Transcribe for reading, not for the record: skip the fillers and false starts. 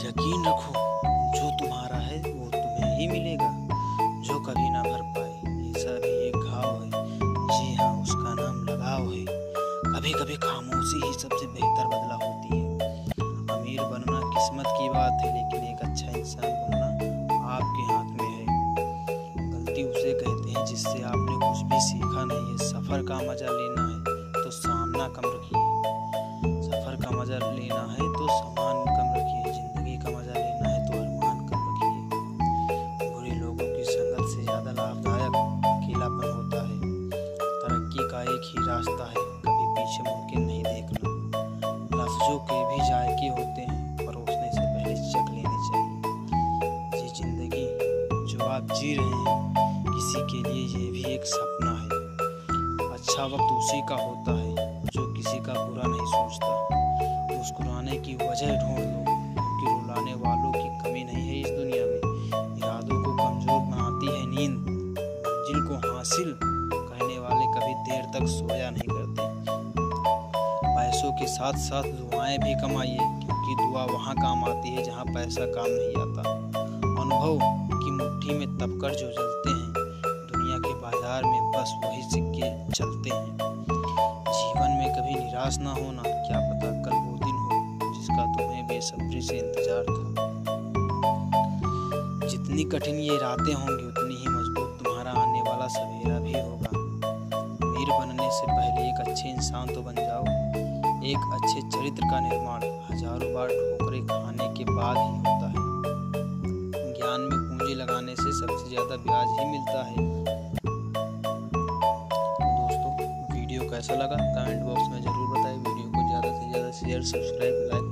यकीन रखो, जो तुम्हारा है वो तुम्हें ही मिलेगा, जो कभी ना भर पाए। ये सब एक घाव है, जी हाँ, उसका नाम लगाव है। कभी कभी खामोशी ही सबसे बेहतर बदला होती है। अमीर बनना किस्मत की बात है, लेकिन एक अच्छा इंसान बनना आपके हाथ में है। गलती उसे कहते हैं जिससे आपने कुछ भी सीखा नहीं है। सफ़र का मजा लेना है तो सामना कम रखिए, सफ़र का मजा लेना है तो सामान कम रखिए, जिंदगी का मजा लेना है तो अरमान कम रखिए। बुरे लोगों की संगत से ज़्यादा लाभदायक अकेलापन होता है। तरक्की का एक ही रास्ता है, कभी पीछे मुड़ के नहीं देखना। लफ्ज़ों के भी जायके होते हैं, परोसने से पहले चख लेने चाहिए। ये जिंदगी जो आप जी रहे हैं, किसी के लिए ये भी एक सपना है। अच्छा वक्त उसी का होता है जो किसी का बुरा नहीं सोचता। मुस्कुराने की वजह ढूंढ लो, क्योंकि रुलाने वालों की कमी नहीं है इस दुनिया में। इरादों को कमज़ोर बनाती है नींद, मंजिल को हासिल करने वाले कभी देर तक सोया नहीं करते। पैसों के साथ साथ दुआएं भी कमाइए, क्योंकि दुआ वहाँ काम आती है जहाँ पैसा काम नहीं आता। अनुभव की मुट्ठी में तपकर जो जलते हैं, दुनिया के बाजार में बस वही सिक्के चलते हैं। जीवन में कभी निराश ना होना, क्या पता कल वो दिन हो जिसका तुम्हें बेसब्री से इंतजार था। जितनी कठिन ये रातें होंगी, उतनी ही मजबूत तुम्हारा आने वाला सवेरा भी होगा। अमीर बनने से पहले एक अच्छे इंसान तो बन जाओ। एक अच्छे चरित्र का निर्माण हजारों बार ठोकरें खाने के बाद ही होता है। ज्ञान में पूंजी लगाने से सबसे ज़्यादा ब्याज ही मिलता है। दोस्तों, वीडियो कैसा लगा कमेंट बॉक्स में ज़रूर बताएं। वीडियो को ज़्यादा से ज़्यादा शेयर, सब्सक्राइब, लाइक